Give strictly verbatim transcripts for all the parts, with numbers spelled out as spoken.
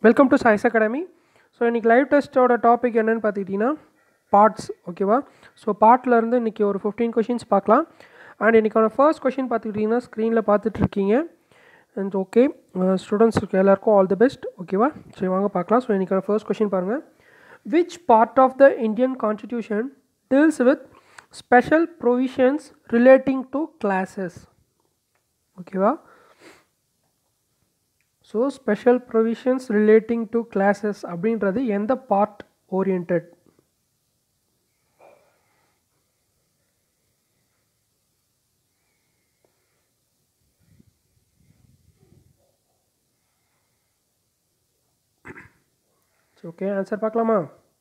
Welcome to Choice Academy. So இன்றைக்கி live டெஸ்ட்டோட topic என்னென்னு பார்த்துக்கிட்டிங்கன்னா பார்ட்ஸ். ஓகேவா? ஸோ பார்ட்லேருந்து இன்றைக்கி ஒரு ஃபிஃப்டீன் கொஷின்ஸ் பார்க்கலாம். அண்ட் இன்றைக்கான ஃபர்ஸ்ட் கொஷின் பார்த்துக்கிட்டிங்கன்னா ஸ்க்ரீனில் பார்த்துட்ருக்கீங்க. அண்ட் ஓகே ஸ்டூடெண்ட்ஸுக்கு எல்லாருக்கும் ஆல் தி பெஸ்ட். ஓகேவா? சரி வாங்க பார்க்கலாம். ஸோ இன்றைக்கான ஃபர்ஸ்ட் கொஷின் பாருங்கள். Which part of the Indian constitution deals with special provisions relating to classes? ஓகேவா? So special provisions relating to classes அப்படின்றது எந்த பார்ட் ஓரியன்டட்? ஓகே ஆன்சர் பார்க்கலாமா?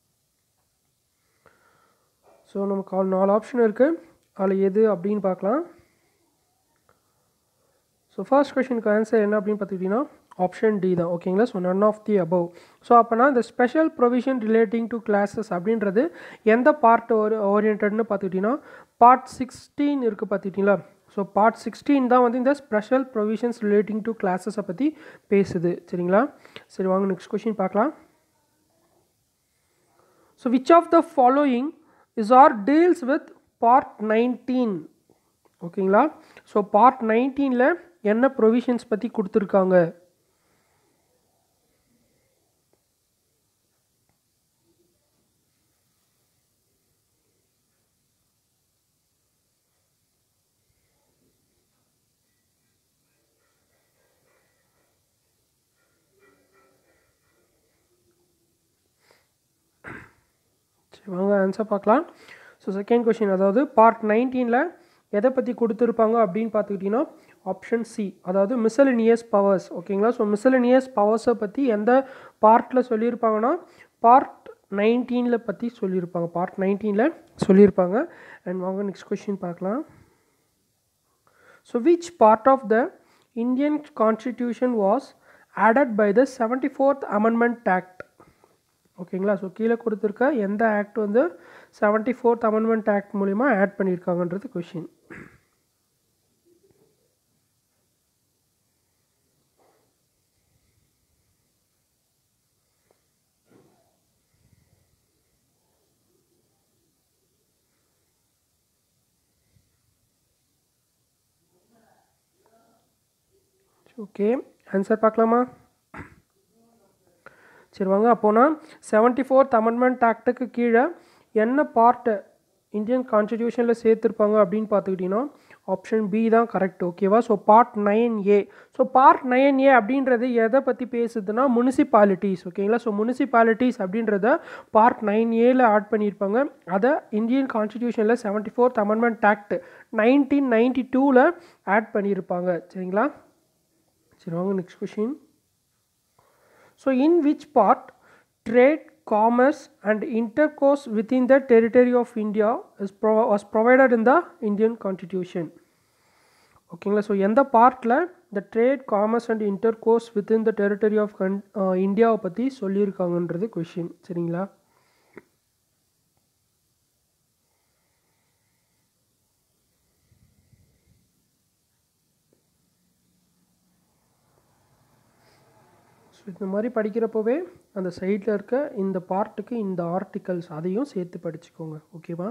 ஸோ நமக்கு நாலு ஆப்ஷன் இருக்குது. அதில் எது அப்படின்னு பார்க்கலாம். ஸோ ஃபர்ஸ்ட் கொஷனுக்கு ஆன்சர் என்ன அப்படின்னு பார்த்துக்கிட்டிங்கன்னா ஆப்ஷன் டி தான். ஓகேங்களா? So none of the above. So அப்போனா இந்த special provision relating to classes அப்படின்றது எந்த பார்ட் ஓரி ஓரியன்டட்னு பார்த்துக்கிட்டிங்கன்னா பார்ட் சிக்ஸ்டீன் இருக்குது பார்த்துக்கிட்டிங்களா? ஸோ பார்ட் சிக்ஸ்டீன் தான் வந்து இந்த ஸ்பெஷல் ப்ரொவிஷன்ஸ் ரிலேட்டிங் டு கிளாஸஸை பற்றி பேசுது. சரிங்களா? சரி வாங்க நெக்ஸ்ட் கொஷின் பார்க்கலாம். So which of the following is are deals with part nineteen? ஓகேங்களா? ஸோ பார்ட் நைன்டீனில் என்ன ப்ரொவிஷன்ஸ் பற்றி கொடுத்துருக்காங்க? சரி வாங்க ஆன்சர் பார்க்கலாம். ஸோ செகண்ட் கொஷின், அதாவது பார்ட் நைன்டீனில் எதை பற்றி கொடுத்துருப்பாங்க அப்படின்னு பார்த்துக்கிட்டிங்கன்னா ஆப்ஷன் சி, அதாவது மிசலினியஸ் பவர்ஸ். ஓகேங்களா? ஸோ மிசலினியஸ் பவர்ஸை பற்றி எந்த பார்ட்டில் சொல்லியிருப்பாங்கன்னா பார்ட் நைன்டீனில் பற்றி சொல்லியிருப்பாங்க. பார்ட் நைன்டீனில் சொல்லியிருப்பாங்க. அண்ட் வாங்க நெக்ஸ்ட் கொஷின் பார்க்கலாம். So which part of the Indian constitution was added by the seventy fourth amendment act? ஓகேங்களா? ஸோ கீழே கொடுத்துருக்க எந்த ஆக்ட் வந்து செவன்டி ஃபோர்த் அமெண்ட்மெண்ட் ஆக்ட் மூலிமா ஆட் பண்ணியிருக்காங்கன்றது கொஷின். ஓகே ஆன்சர் பார்க்கலாமா? சரி வாங்க. அப்போனா செவன்டி ஃபோர்த் அமெண்ட்மெண்ட் ஆக்டுக்கு கீழே என்ன பார்ட்டு இந்தியன் கான்ஸ்டிடியூஷனில் சேர்த்துருப்பாங்க அப்படின்னு பார்த்துக்கிட்டிங்கன்னா ஆப்ஷன் பி தான் கரெக்ட். ஓகேவா? So part nine A. So part nine A அப்படின்றது எதை பற்றி பேசுதுன்னா முனிசிபாலிட்டிஸ். ஓகேங்களா? ஸோ முனிசிபாலிட்டிஸ் அப்படின்றத பார்ட் நைன் ஏல ஆட் பண்ணியிருப்பாங்க. அதை இந்தியன் கான்ஸ்டிடியூஷனில் seventy fourth amendment act nineteen ninety டூவில் ஆட் பண்ணியிருப்பாங்க. சரிங்களா? சரி வாங்க next question. So in which part trade, commerce and intercourse within the territory of India is pro was provided in the Indian Constitution? ஓகேங்களா? So எந்த பார்ட்டில் இந்த trade, commerce and intercourse within the territory of கன் இந்தியாவை பற்றி சொல்லியிருக்காங்கன்றது question. சரிங்களா? So இந்த மாதிரி படிக்கிறப்போவே அந்த சைடில் இருக்க இந்த பார்ட்டுக்கு இந்த ஆர்டிகல்ஸ் அதையும் சேர்த்து படிச்சுக்கோங்க. ஓகேவா?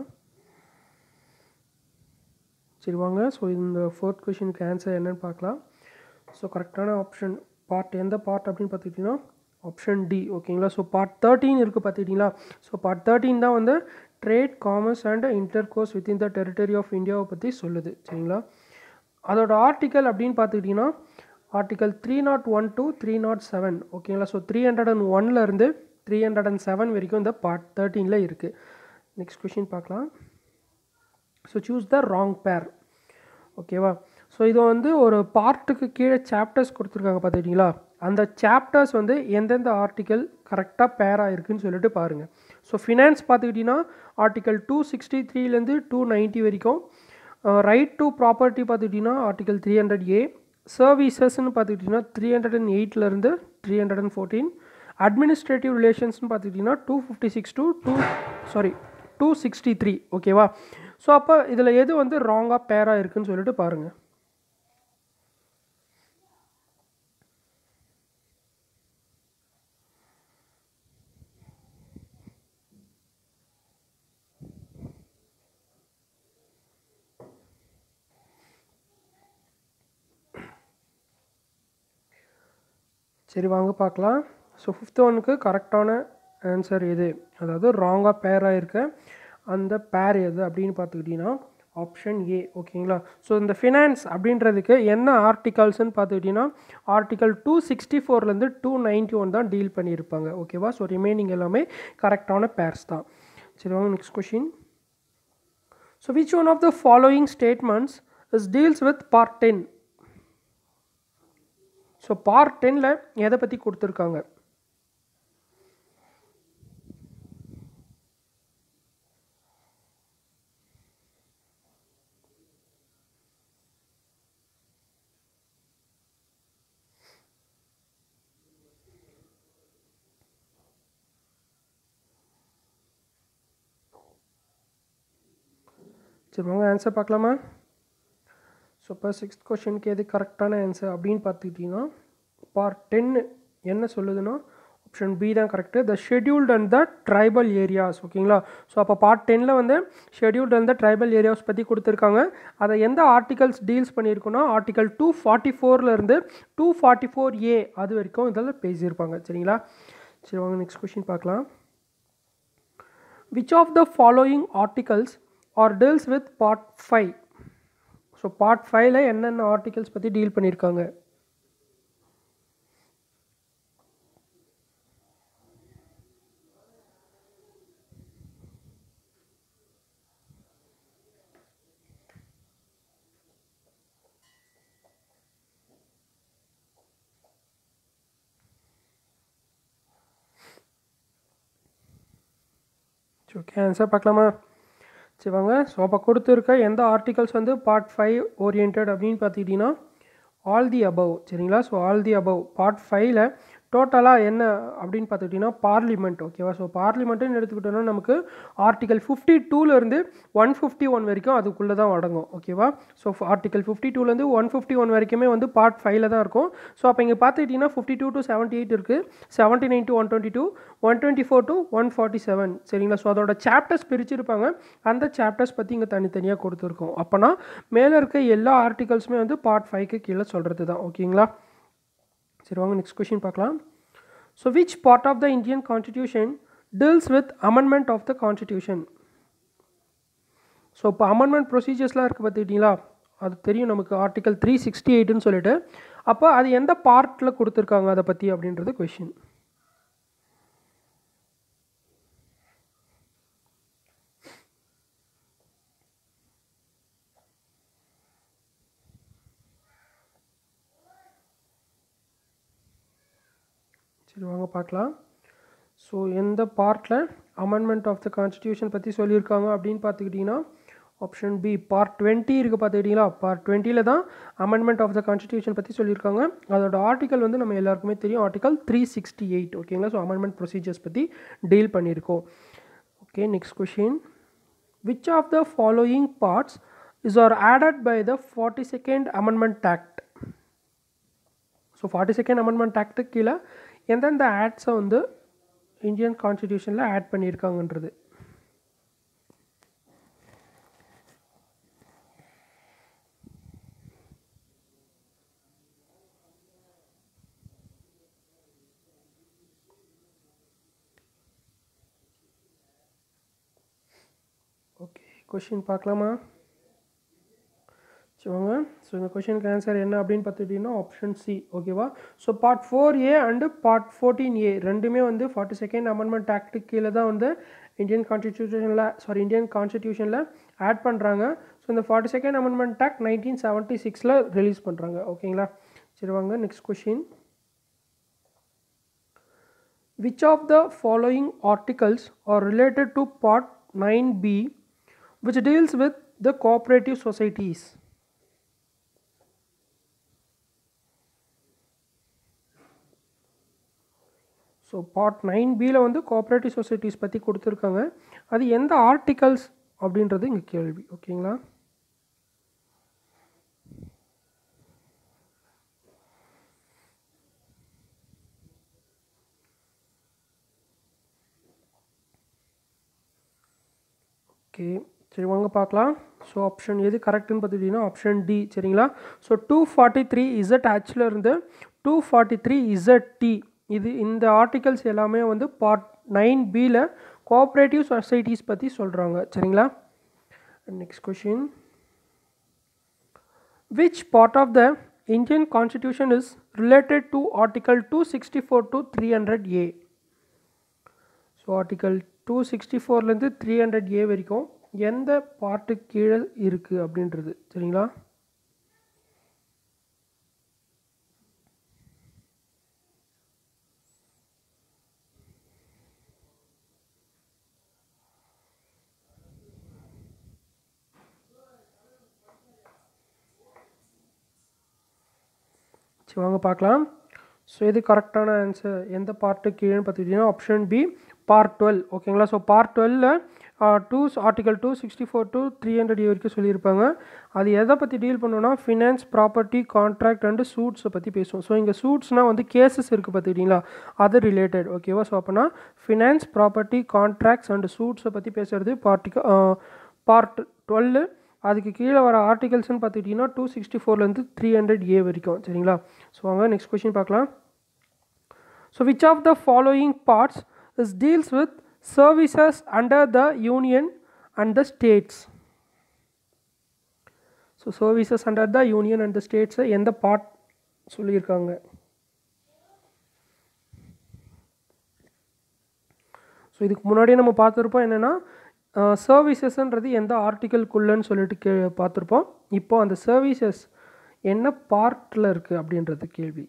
சரி வாங்க. ஸோ இந்த ஃபோர்த் கொஷினுக்கு ஆன்சர் என்னன்னு பார்க்கலாம். ஸோ கரெக்டான ஆப்ஷன் பார்ட் எந்த பார்ட் அப்படின்னு பார்த்துக்கிட்டிங்கன்னா ஆப்ஷன் டி. ஓகேங்களா? ஸோ பார்ட் தேர்ட்டீன் இருக்குது பார்த்துக்கிட்டிங்களா? ஸோ பார்ட் தேர்ட்டீன் தான் வந்து trade, commerce and intercourse within the territory of இந்தியாவை பற்றி சொல்லுது. சரிங்களா? அதோட ஆர்டிக்கல் அப்படின்னு பார்த்துக்கிட்டிங்கன்னா article three nought one to three nought seven. ஓகேங்களா? ஸோ த்ரீ ஹண்ட்ரட் அண்ட் ஒன்லேருந்து த்ரீ ஹண்ட்ரட் அண்ட் செவன் வரைக்கும் இந்த பார்ட் தேர்ட்டீனில் இருக்குது. நெக்ஸ்ட் கொஷின் பார்க்கலாம். So choose the wrong pair. ஓகேவா? ஸோ இது வந்து ஒரு பார்ட்டுக்கு கீழே சாப்டர்ஸ் கொடுத்துருக்காங்க பார்த்துக்கிட்டிங்களா? அந்த சாப்டர்ஸ் வந்து எந்தெந்த ஆர்டிக்கல் கரெக்டாக பேராக இருக்குதுன்னு சொல்லிட்டு பாருங்கள். ஸோ ஃபினான்ஸ் பார்த்துக்கிட்டிங்கன்னா ஆர்டிக்கல் டூ சிக்ஸ்டி த்ரீலேருந்து டூ நைன்ட்டி வரைக்கும். ரைட் டு ப்ராப்பர்ட்டி பார்த்துக்கிட்டிங்கன்னா ஆர்டிக்கல் த்ரீ ஹண்ட்ரட் ஏ. சர்வீசஸ்ன்னு பார்த்துக்கிட்டிங்கன்னா த்ரீ ஹண்ட்ரட் அண்ட் எயிட்லேருந்து three hundred and fourteen. Administrative ரிலேஷன்ஸ்னு பார்த்துக்கிட்டிங்கன்னா two fifty six to two sorry two sixty three. ஓகேவா? ஸோ அப்போ இதில் எது வந்து ராங்காக பேராக இருக்குதுன்னு சொல்லிட்டு பாருங்கள். சரி வாங்க பார்க்கலாம். ஸோ ஃபிஃப்த் ஒனுக்கு கரெக்டான ஆன்சர் எது, அதாவது ராங்காக பேராக இருக்க அந்த பேர் எது அப்படின்னு பார்த்துக்கிட்டிங்கன்னா ஆப்ஷன் ஏ. ஓகேங்களா. ஸோ இந்த ஃபினான்ஸ் அப்படின்றதுக்கு என்ன ஆர்டிகல்ஸ்ன்னு பார்த்துக்கிட்டிங்கன்னா ஆர்டிகல் டூ சிக்ஸ்டி ஃபோர்லேருந்து டூ நைன்ட்டி ஒன் தான் டீல் பண்ணியிருப்பாங்க. ஓகேவா. ஸோ ரிமைனிங் எல்லாமே கரெக்டான பேர்ஸ் தான். சரி வாங்க next question. So which one of the following statements is deals with part ten. So part டென்னில் எதை பற்றி கொடுத்துருக்காங்க? சரி வாங்க ஆன்சர் பார்க்கலாமா. ஸோ இப்போ சிக்ஸ்த் கொஷனுக்கு எது கரெக்டான ஆன்சர் அப்படின்னு பார்த்துக்கிட்டிங்கன்னா பார்ட் டென்னு என்ன சொல்லுதுன்னா ஆப்ஷன் பி தான் correct. The scheduled and the tribal areas. ஓகேங்களா. ஸோ அப்போ பார்ட் டென்னில் வந்து scheduled and the tribal areas பற்றி கொடுத்துருக்காங்க. அதை எந்த ஆர்டிகல்ஸ் டீல்ஸ் பண்ணியிருக்கோன்னா ஆர்டிகல் டூ ஃபார்ட்டி ஃபோர்லேருந்து டூ ஃபார்ட்டி ஃபோர் ஏ அது வரைக்கும் இதில் பேசியிருப்பாங்க. சரிங்களா. சரி வாங்க நெக்ஸ்ட் கொஷின் பார்க்கலாம். Which of the following articles are deals with part five. So part ஃபைவ்ல என்னென்ன ஆர்டிகல்ஸ் பற்றி டீல் பண்ணியிருக்காங்க? ஓகே ஆன்சர் பார்க்கலாமா. சரி வாங்க. ஸோ அப்போ கொடுத்துருக்க எந்த ஆர்டிகல்ஸ் வந்து பார்ட் ஃபைவ் ஓரியன்ட் அப்படின்னு பார்த்துக்கிட்டிங்கன்னா ஆல் தி அபவ். சரிங்களா. So all the above part ஃபைவ்ல டோட்டலாக என்ன அப்படின்னு பார்த்துக்கிட்டிங்கன்னா பார்லிமெண்ட். ஓகேவா. ஸோ பார்லிமெண்ட்டுன்னு எடுத்துக்கிட்டோன்னா நமக்கு ஆர்டிகல் ஃபிஃப்டி டூலேருந்து ஒன் ஃபிஃப்டி ஒன் வரைக்கும் அதுக்குள்ளே தான் அடங்கும். ஓகேவா. ஸோ ஆர்டிகல் ஃபிஃப்டி டூலேருந்து ஒன் ஃபிஃப்டி ஒன் வரைக்குமே வந்து பார்ட் ஃபைவ்ல தான் இருக்கும். ஸோ அப்போ இங்கே பார்த்துக்கிட்டிங்கன்னா fifty two to seventy eight இருக்குது, seventy nine to one twenty two, one twenty four to one forty seven. சரிங்களா. ஸோ அதோட சாப்டர்ஸ் பிரிச்சிருப்பாங்க. அந்த சாப்டர்ஸ் பற்றி இங்கே தனித்தனியாக கொடுத்துருக்கோம். அப்போனா மேலே இருக்க எல்லா ஆர்டிகல்ஸுமே வந்து பார்ட் ஃபைவ்க்கு கீழே சொல்கிறது தான். ஓகேங்களா. சரி வாங்க நெக்ஸ்ட் கொஷின் பார்க்கலாம். So which part of the Indian constitution deals with amendment of the constitution. So இப்போ அமெண்ட்மெண்ட் ப்ரொசீஜர்ஸ்லாம் இருக்குது பார்த்துக்கிட்டிங்களா, அது தெரியும் நமக்கு ஆர்டிகல் த்ரீ சிக்ஸ்டி எயிட்னு சொல்லிட்டு. அப்போ அது எந்த பார்ட்டில் கொடுத்துருக்காங்க அதை பற்றி அப்படின்றது கொஷின். சரி வாங்க பார்க்கலாம். ஸோ எந்த பார்ட்டில் அமெண்ட்மெண்ட் ஆஃப் த கான்ஸ்டிடியூஷன் பற்றி சொல்லியிருக்காங்க அப்படின்னு பார்த்துக்கிட்டிங்கன்னா ஆப்ஷன் பி பார்ட் டுவெண்ட்டி இருக்குது பார்த்துக்கிட்டிங்களா. பார்ட் டுவெண்ட்டியில் தான் அமெண்ட்மெண்ட் ஆஃப் த கான்ஸ்டிடியூஷன் பற்றி சொல்லியிருக்காங்க. அதோட ஆர்டிகல் வந்து நம்ம எல்லாருக்குமே தெரியும், ஆர்டிகல் த்ரீ சிக்ஸ்டி எயிட். ஓகேங்களா. ஸோ அமெண்ட்மெண்ட் ப்ரொசீஜர்ஸ் பற்றி டீல் பண்ணியிருக்கோம். Okay next question. Which of the following parts is are added by the forty second amendment act. So forty second amendment ஆக்டுக்கு கீழே எந்தெந்த ஆக்ட்ஸை வந்து இந்தியன் கான்ஸ்டிடியூஷனில் ஆட் பண்ணியிருக்காங்கன்றது. ஓகே கொஷின் பார்க்கலாமா. சொல்லுங்க. ஸோ இந்த கொஷனுக்கு ஆன்சர் என்ன அப்படின்னு பார்த்துக்கிட்டிங்கன்னா ஆப்ஷன் சி. ஓகேவா. So part four A and part fourteen A ரெண்டுமே வந்து ஃபார்ட்டி செகண்ட் அமெண்ட்மெண்ட் ஆக்டுக்கு கீழே தான் வந்து இந்தியன் கான்ஸ்டிடியூஷனில் சாரி இந்தியன் கான்ஸ்டிடியூஷனில் ஆட் பண்ணுறாங்க. ஸோ இந்த forty second amendment act nineteen seventy சிக்ஸில் ரிலீஸ் பண்ணுறாங்க. ஓகேங்களா. சரி வாங்க next question. Which of the following articles are related to part nine B which deals with the cooperative societies. So part nine பியில் வந்து cooperative societies பற்றி கொடுத்துருக்காங்க. அது எந்த ஆர்டிகல்ஸ் அப்படின்றது இங்கே கேள்வி. ஓகேங்களா. ஓகே சரி வாங்க பார்க்கலாம். ஸோ ஆப்ஷன் எது கரெக்டுன்னு பார்த்துக்கிட்டிங்கன்னா ஆப்ஷன் டி. சரிங்களா. So two forty three Z ஆக்சில் இருந்து two forty three Z D இது இந்த ஆர்டிகல்ஸ் எல்லாமே வந்து பார்ட் நைன் பியில் கோஆப்ரேட்டிவ் சொசைட்டிஸ் பற்றி சொல்கிறாங்க சரிங்களா. Next question, which part of the Indian Constitution is related to Article two sixty-four to three hundred A? So article two sixty ஃபோர்லேருந்து three hundred A வரைக்கும் எந்த பார்ட்டு கீழே இருக்குது அப்படின்றது சரிங்களா. சரி வாங்க பார்க்கலாம். ஸோ இது கரெக்டான ஆன்சர் எந்த பார்ட்டு கீழேன்னு பார்த்துக்கிட்டிங்கன்னா ஆப்ஷன் பி பார்ட் டுவெல் ஓகேங்களா. ஸோ பார்ட் டுவெல்ல to article two sixty four to three hundred A வரைக்கும் சொல்லியிருப்பாங்க. அது எதை பற்றி டீல் பண்ணோன்னா ஃபினான்ஸ், ப்ராப்பர்ட்டி, கான்ட்ராக்ட் அண்டு சூட்ஸை பற்றி பேசுவோம். ஸோ இங்கே சூட்ஸ்னால் வந்து கேசஸ் இருக்குது பார்த்துக்கிட்டிங்களா, அது ரிலேட்டட் ஓகேவா. ஸோ அப்போனா ஃபினான்ஸ், ப்ராப்பர்ட்டி, கான்ட்ராக்ட்ஸ் அண்டு சூட்ஸை பற்றி பேசுகிறது பார்ட்டிக பார்ட் டுவெல்லு. அதுக்கு கீழே வர ஆர்டிகல்ஸ்னு பார்த்துக்கிட்டிங்கன்னா டூ சிக்ஸ்டி ஃபோர்லேருந்து த்ரீ ஹண்ட்ரட் ஏ வரைக்கும் சரிங்களா. ஸோ வாங்க நெக்ஸ்ட் கொஸ்டின் பார்க்கலாம். So which of the following parts is deals with services under the union and the states? So services under the union and the ஸ்டேட்ஸை எந்த part சொல்லியிருக்காங்க? So இதுக்கு முன்னாடியே நம்ம பார்த்துருப்போம் என்னென்னா சர்வீசஸ்ன்றது எந்த ஆர்டிக்கல்குள்ளன்னு சொல்லிட்டு கே பார்த்துருப்போம். இப்போ அந்த சர்வீசஸ் என்ன பார்ட்டில் இருக்குது அப்படின்றது கேள்வி.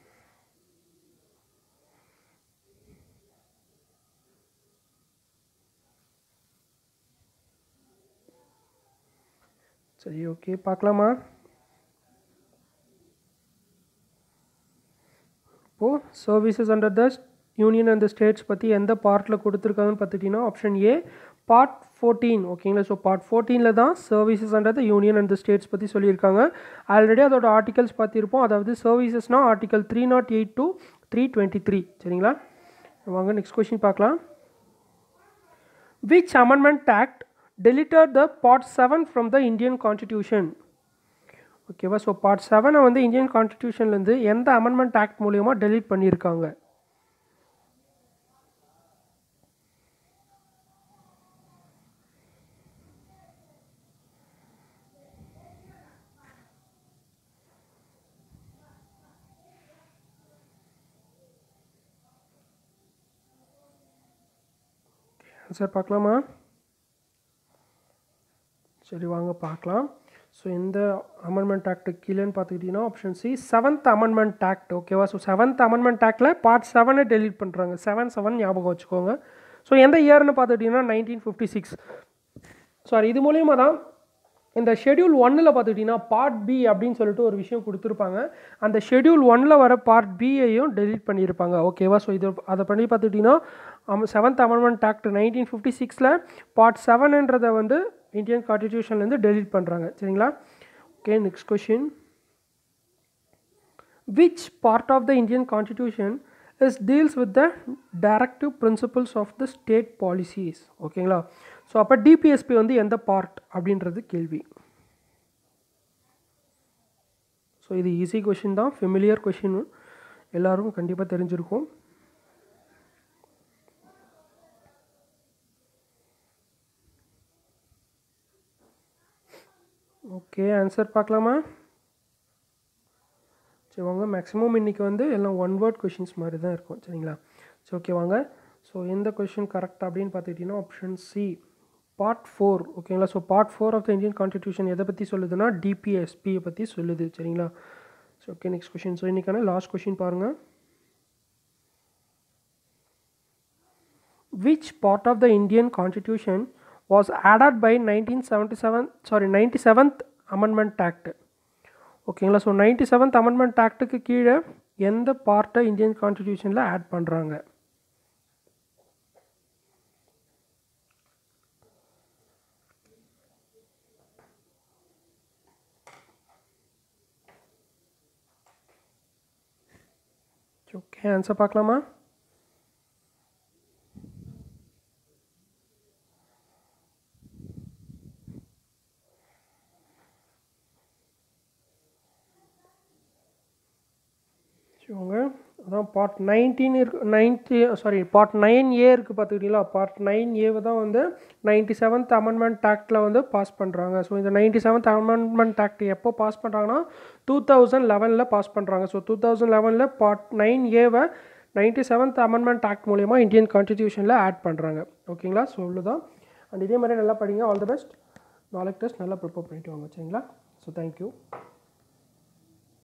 சரி ஓகே பார்க்கலாமா. இப்போது services under the union and the states பற்றி எந்த பார்ட்டில் கொடுத்துருக்காங்கன்னு பார்த்துட்டிங்கன்னா ஆப்ஷன் ஏ பார்ட் ஃபோர்டீன் ஓகேங்களா. ஸோ பார்ட் ஃபோர்டீனில் தான் services under the union and the states பற்றி சொல்லியிருக்காங்க. ஆல்ரெடி அதோட ஆர்டிகல்ஸ் பார்த்திருப்போம். அதாவது சர்வீசஸ்னால் article three nought eight to three twenty three சரிங்களா. வாங்க நெக்ஸ்ட் கொஸ்டின் பார்க்கலாம். Which amendment act deleted the part seven from the Indian Constitution? ஓகேவா. ஸோ பார்ட் செவனை வந்து இந்தியன் கான்ஸ்டிடியூஷன்லேருந்து எந்த அமெண்ட்மெண்ட் ஆக்ட் மூலியமாக டெலீட் பண்ணியிருக்காங்க? ஆன்சர் பார்க்கலாமா. சரி வாங்க பார்க்கலாம். ஸோ இந்த அமெண்ட்மெண்ட் ஆக்ட் கீழேன்னு பார்த்துக்கிட்டிங்கன்னா option C seventh amendment act ஓகேவா. ஸோ செவன்த் அமெண்ட்மெண்ட் ஆக்டில் பார்ட் செவனை டெலீட் பண்ணுறாங்க. செவன் செவன் ஞாபகம் வச்சுக்கோங்க. ஸோ எந்த இயர்னு பார்த்துக்கிட்டிங்கன்னா நைன்டீன் ஃபிஃப்டி சிக்ஸ் சாரி இது மூலியமாக தான் இந்த ஷெடியூல் ஒன்னில் பார்த்துக்கிட்டிங்கன்னா பார்ட் பி அப்படின்னு சொல்லிட்டு ஒரு விஷயம் கொடுத்துருப்பாங்க. அந்த ஷெடியூல் ஒன்னில் வர பார்ட் பியையும் டெலீட் பண்ணியிருப்பாங்க ஓகேவா. ஸோ இது அதை பண்ணி பார்த்துக்கிட்டிங்கன்னா seventh amendment act nineteen fifty சிக்ஸில் பார்ட் செவன்ன்றதை வந்து இந்தியன் கான்ஸ்டிடியூஷன்லேருந்து டெலீட் பண்ணுறாங்க சரிங்களா. Okay next question, which part of the Indian constitution is deals with the directive principles of the state policies ஓகேங்களா. ஸோ அப்போ டிபிஎஸ்பி வந்து எந்த பார்ட் அப்படின்றது கேள்வி. ஸோ இது ஈஸி கொஷின் தான், ஃபெமிலியர் கொஷின், எல்லோரும் கண்டிப்பாக தெரிஞ்சிருக்கும். ஓகே ஆன்சர் பார்க்கலாமா. சரி வாங்க, மேக்ஸிமம் இன்றைக்கி வந்து எல்லாம் ஒன் வேர்ட் கொஷின்ஸ் மாதிரி தான் இருக்கும் சரிங்களா. சரி ஓகே வாங்க. ஸோ எந்த கொஷின் கரெக்ட் அப்படின்னு பார்த்துக்கிட்டிங்கன்னா ஆப்ஷன் சி பார்ட் ஃபோர் ஓகேங்களா. So part four of the Indian constitution எதை பற்றி சொல்லுதுன்னா டிபிஎஸ்பியை பற்றி சொல்லுது சரிங்களா. So okay next question. So இன்றைக்கான லாஸ்ட் கொஷின் பாருங்கள். Which part of the Indian constitution was added by nineteen seventy-seven sorry ninety-seventh amendment act ஓகேங்களா. ஸோ நைன்டி செவன்த் அமெண்ட்மெண்ட் ஆக்டுக்கு கீழே எந்த பார்ட்டை இந்தியன் கான்ஸ்டிடியூஷனில் ஆட் பண்ணுறாங்க? ஓகே ஆன்சர் பார்க்கலாமா. இவங்க அதான் பார்ட் நைன்டீன் இருக்கு ninety sorry part nine A இருக்குது பார்த்துக்கிட்டீங்களா பார்ட் நைன் ஏவை தான் வந்து நைன்டி செவன்த் அமெண்ட்மெண்ட் ஆக்டில் வந்து பாஸ் பண்ணுறாங்க. ஸோ இந்த நைன்டி செவன்த் அமெண்ட்மெண்ட் ஆக்ட் எப்போ பாஸ் பண்ணுறாங்கன்னா டூ தௌசண்ட் லெவனில் பாஸ் பண்ணுறாங்க. ஸோ டூ தௌசண்ட் லெவனில் பார்ட் நைன் ஏவை நைன்டி செவன்த் அமெண்ட்மெண்ட் ஆக்ட் மூலிமா இந்தியன் கான்ஸ்டிடியூஷனில் ஆட் பண்ணுறாங்க. ஓகேங்களா? ஸோ இவ்வளோதான். அண்ட் இதே மாதிரி நல்லா படிங்க. All the best. நாளைக்கு டெஸ்ட் நல்லா ப்ரிப்பேர் பண்ணிட்டு வாங்க. சரிங்களா? So thank you.